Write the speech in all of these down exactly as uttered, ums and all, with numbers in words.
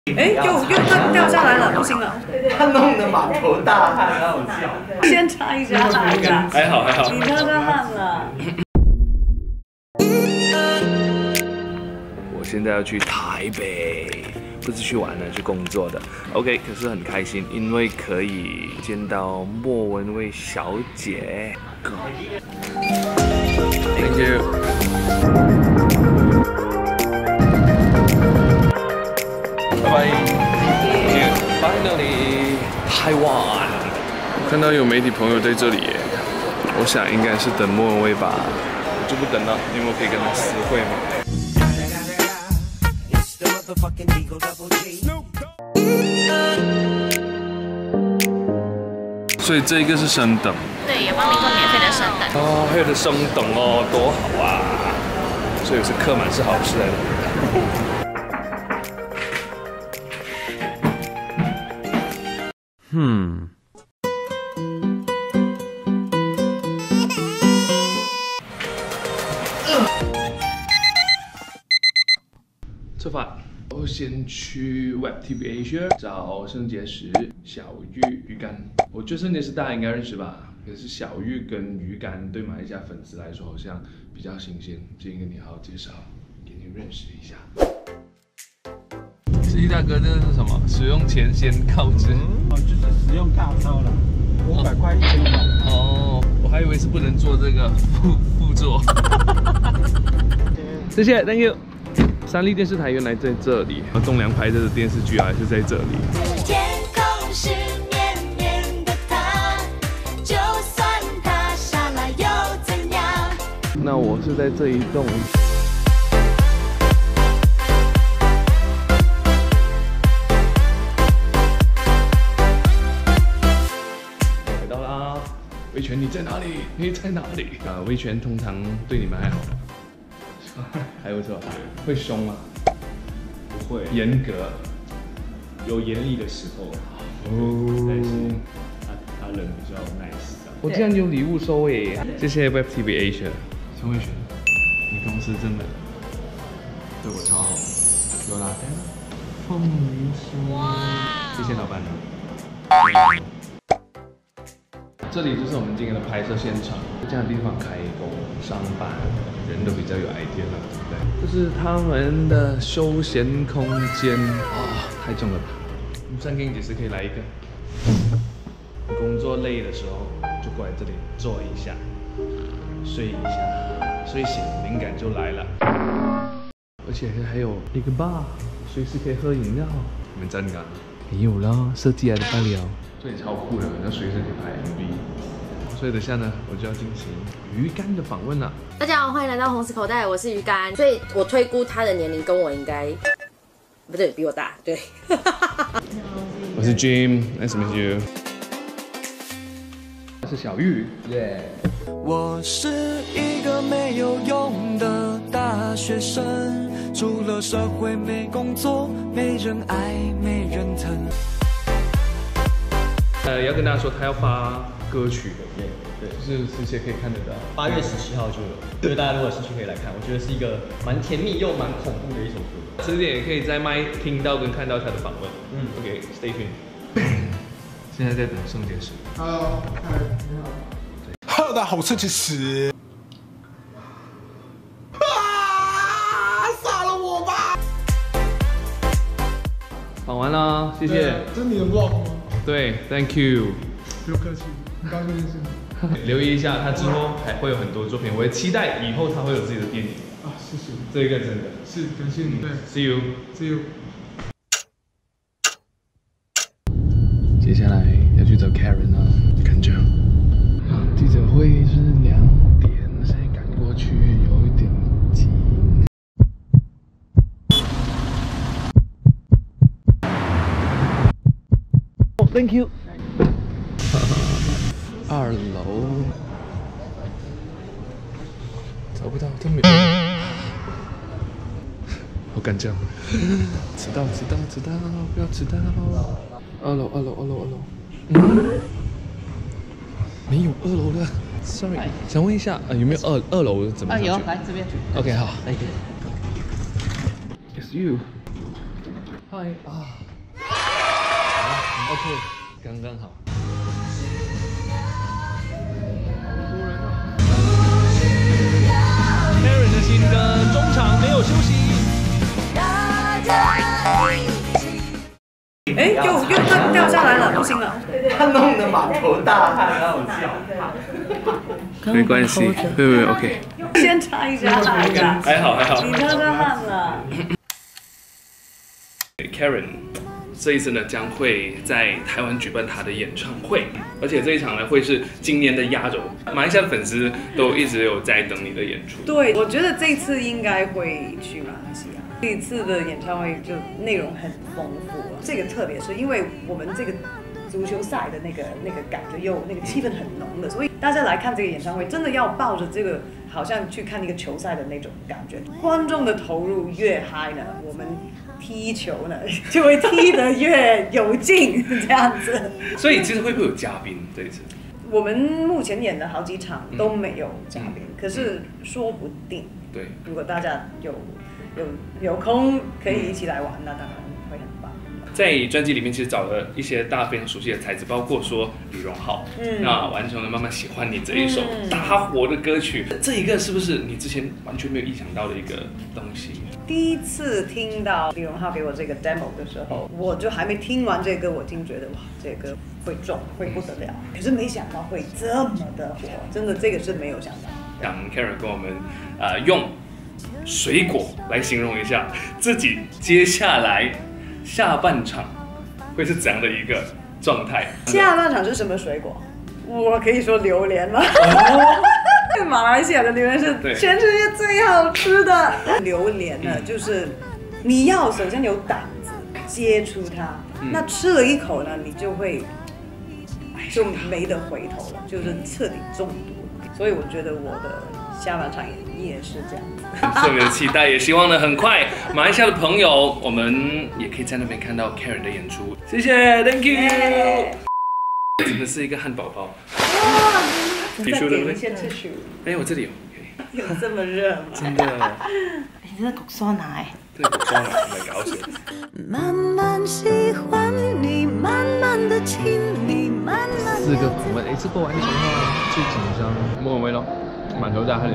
哎，又又掉掉下来了，不行了。 他弄得满头大汗，很好笑。 先擦一下汗呀。 还好还好。 你擦擦汗了。 我现在要去台北，不是去玩的，去工作的。OK， 可是很开心，因为可以见到莫文蔚小姐。Thank you。 拜拜 ，Finally， 台湾。看到有媒体朋友在这里耶，我想应该是等莫文蔚吧，我就不等了，因为我可以跟他私会嘛。所以这一个是升等， 对，有帮你做免费的升等。 哦，还有的升等哦，多好啊！所以是客满是好事来的。 Hmm. 吃饭。我先去 Web T V Asia 找圣结石、小玉、鱼干。我觉得圣结石大家应该认识吧？可是小玉跟鱼干对马来西亚粉丝来说好像比较新鲜，今天跟你好好介绍，给你认识一下。 司机大哥，这个是什么？使用前先告知。 哦，就是使用大钞了，五百块一千块。 哦，我还以为是不能坐这个副副座。谢谢 ，Thank you。三立电视台原来在这里，栋梁拍摄的电视剧啊，是在这里。 天空是绵绵的它，就算它傻了又怎样？ 那我是在这一栋。 威权，你在哪里？你在哪里？啊，威权通常对你们还好吗？还不错，会凶吗？ 不会， 严格， 有严厉的时候。 哦， 但是他他人比较 nice。 我竟然有礼物收诶！谢谢 Web T V Asia。陈威权，你公司真的对我超好，有拉单，凤梨酥。哇！谢谢老板娘。 这里就是我们今天的拍摄现场，这样的地方开工上班，人都比较有 idea 了，对不对？这是他们的休闲空间啊、哦，太重了吧！我们三个姐是可以来一个。工作累的时候就过来这里坐一下，睡一下，睡醒灵感就来了。而且还有一个 bar， 随时可以喝饮料。你们站岗没有啦，设计来的罢了。 这里超酷的，那随时可以拍 M V。所以等下呢，我就要进行鱼干的访问了。 大家好，欢迎来到红石口袋，我是鱼干。所以我推估他的年龄跟我应该不对，比我大。对。 我是 Jim，Nice to meet you。我是小玉，耶。 我是一个没有用的大学生，出了社会没工作，没人爱，没人疼。 呃，要跟大家说，他要发歌曲的， 对对， 就是直接可以看得到。 八月十七号就有，所以大家如果有兴趣可以来看，我觉得是一个蛮甜蜜又蛮恐怖的一首歌。 迟点也可以在麦听到跟看到他的访问。嗯 ，OK，Stay tuned。现在在等圣结石。 Hello， 你好。喝的好吃其实。啊！杀了我吧！ 访完了，谢谢。 这是你的 vlog 吗？ 对 ，Thank you。 不用客气，刚刚认识。 留意一下，他之后还会有很多作品，我也期待以后他会有自己的电影。 啊，谢谢。 这个真的是感谢你。对 ，See you，See you。 接下来要去找 Karen 了，看这样。啊，记者会是两点，现在赶过去有一点急。 Thank you。二楼找不到，都没有。好干这样，迟到，迟到，迟到，不要迟到。二楼，二楼，二楼，二楼。嗯，没有二楼了 ，sorry。想问一下，呃，有没有二二楼怎么？啊， 有，来这边。 OK， 好。 来。 It's you。 嗨啊 ，OK， 刚刚好。好多人啊 ！Karen 的新歌中场没有休息。 哎，又又掉掉下来了，不行了。 他弄得满头大汗，很好笑。 没关系，对不对 ？OK。 先擦一下汗呀。 还好还好。 你擦擦汗了。 Karen 这一次呢将会在台湾举办她的演唱会，而且这一场呢会是今年的压轴。马来西亚的粉丝都一直有在等你的演出。 对，我觉得这次应该会去马来西亚。这一次的演唱会就内容很丰富，这个特别是因为我们这个足球赛的那个那个感觉又那个气氛很浓的，所以大家来看这个演唱会，真的要抱着这个好像去看一个球赛的那种感觉。观众的投入越嗨呢，我们踢球呢就会踢得越有劲，这样子。 所以其实会不会有嘉宾这一次？ 我们目前演的好几场都没有嘉宾，嗯、可是说不定， 对， 如果大家有有有空可以一起来玩，那当然会很棒。 在专辑里面，其实找了一些大家非常熟悉的才子，包括说李荣浩，嗯，那完成了《慢慢喜欢你》这一首大火的歌曲。嗯、这一个是不是你之前完全没有意想到的一个东西？ 第一次听到李荣浩给我这个 demo 的时候，我就还没听完这歌，我已经觉得哇，这个会中，会不得了。可是没想到会这么的火，真的这个是没有想到。 让 Karen 跟我们呃用水果来形容一下自己接下来下半场会是怎样的一个状态？ 下半场是什么水果？我可以说榴莲吗？哦马来西亚的榴莲是全世界最好吃的。榴莲呢，就是你要首先有胆子接触它，嗯、那吃了一口呢，你就会就没得回头了，就是彻底中毒。所以我觉得我的下半场也是这样子。 特别期待，也希望呢很快马来西亚的朋友，我们也可以在那边看到 Karen 的演出。谢谢 ，Thank you。Yeah. 真的是一个汉堡包。 哇！再点一些 tissue。 哎，我这里有。 有这么热吗？ 真的。 你这是焗酸奶。 对，焗酸奶来搞死。 慢慢喜欢你，慢慢的亲你，慢慢。 四个访问，哎，这個完全係最緊張，冇人會咯，滿頭大汗嚟。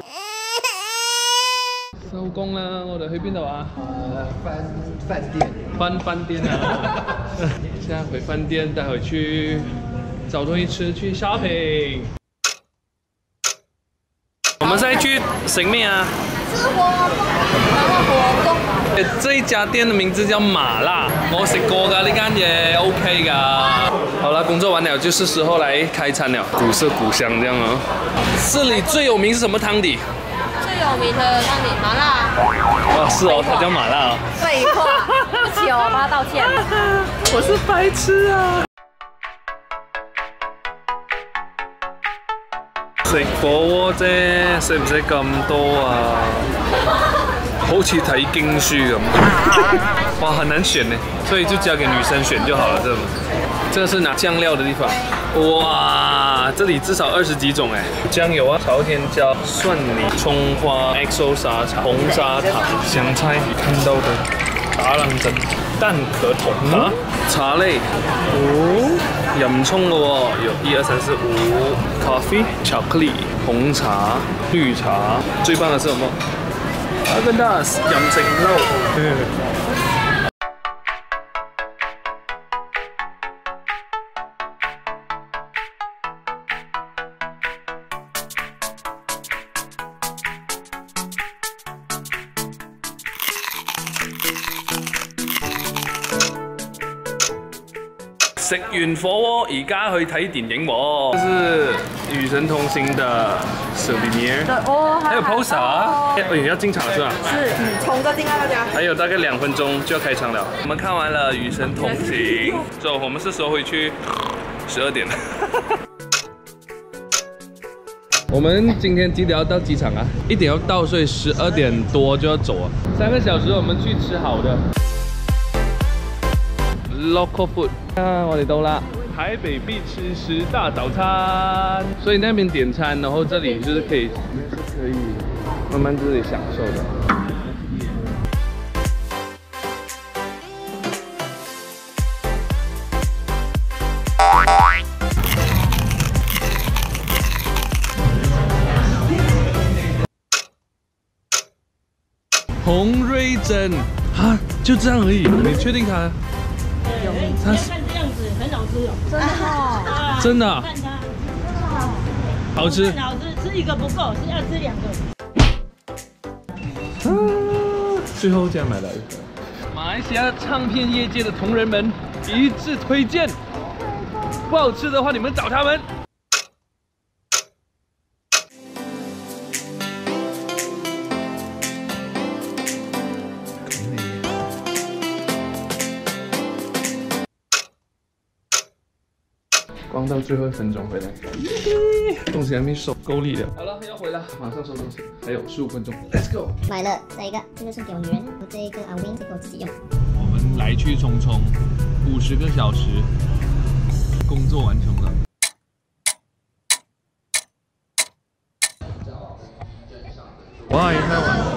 收工啦，我哋去邊度啊？呃，飯飯店。翻飯店啊！現在回飯店，待會去找東西吃，去 shopping。我們現在去食咩啊？ 吃火鍋，然後火鍋。 這一家店的名字叫麻辣，我食過㗎，呢間嘢 OK 㗎。好了，工作完了就是時候來開餐了，古色古香這樣啊。這裡最有名是什麼湯底？ 最有名的湯底麻辣。 哦，是哦，它叫麻辣哦。 廢話，對不起哦，我幫他道歉。 我是白痴啊。食火鍋啫，使唔使咁多啊？好似睇經書咁，哇，很難選呢，所以就交給女生選就好了，這這是拿醬料的地方，哇，這裡至少二十幾種哎，醬油啊，朝天椒、蒜泥、蔥花、X O 沙茶、紅砂糖、香菜，看到的打冷震、蛋殼桶啊，茶類，哦，飲沖嘅喎，有一二三四五，咖啡、巧克力、紅茶、綠茶，最棒的是什麼？阿根達斯飲勝撈。食完火鍋，而家去睇電影喎。這是《與神同行》的 souvenir， 哦， 還有 poster， 哎，要進場了是吧？ 是，衝着進來大家。 還有大概兩分鐘就要開場了。我們看完了《與神同行》，走，我們是時候回去十二點了。我們今天幾點要到機場啊？一點要到，所以十二點多就要走啊。三個小時，我們去吃好的。Local food 啊，我哋到啦，台北必吃十大早餐。所以那邊點餐，然後這裡就是可以，是可以慢慢自己享受的。 整啊，就这样而已。你确定它？ 有，它看这样子很好吃哦，真的哦， 真的啊， 看它， 好吃， 好吃，吃一个不够，是要吃两个。 啊，最后竟然买了一个。马来西亚唱片业界的同仁们一致推荐，不好吃的话你们找他们。光到最后一分钟回来，东西还没收，够力了。好了，要回来，马上收东西，还有十五分钟 ，Let's go。 买了这一个，这个送给我女人，我这一个阿 Win， 这个我自己用。 我们来去匆匆，五十个小时，工作完成了。哇，也太晚了。